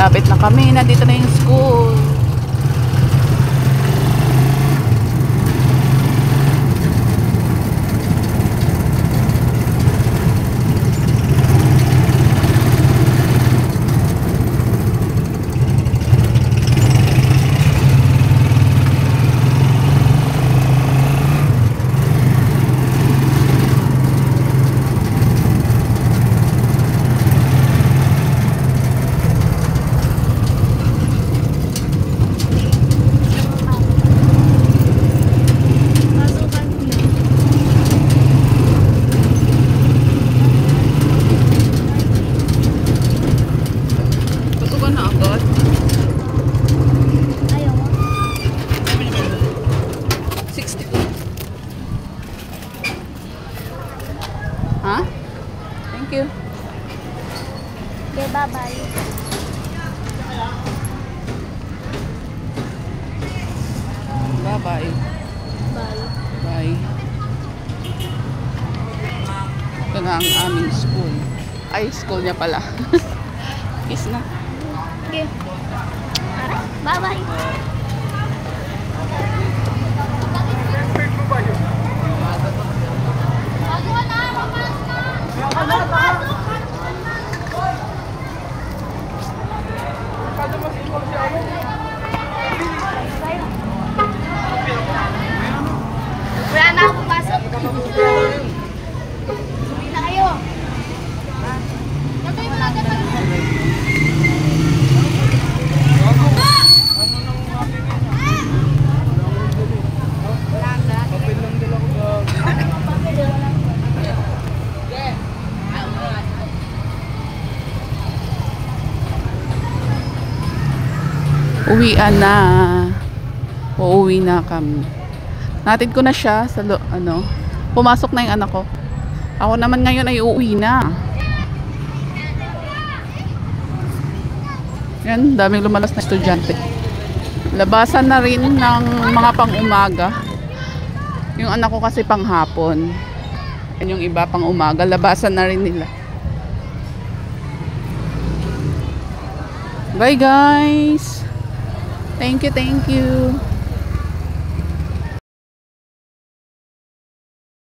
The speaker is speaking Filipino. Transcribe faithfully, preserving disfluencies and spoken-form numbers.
Malapit na kami. Nandito na yung school. Ha? Thank you. Okay, bye-bye. Bye-bye. Bye. Bye. Ito na ang aming school. Ay, school niya pala. Kiss na. Okay. Alright, bye-bye. Wala na ako pasok. Hindi na kayo. Nagay mo lang agad. Uwian na. Uuwi na kami. Natid ko na siya sa lo, ano. Pumasok na yung anak ko. Ako naman ngayon ay uuwi na. Yan, daming lumalas na estudyante. Labasan na rin ng mga pang-umaga. Yung anak ko kasi pang-hapon. Yan yung iba pang-umaga. Labasan na rin nila. Bye guys! Thank you, thank you.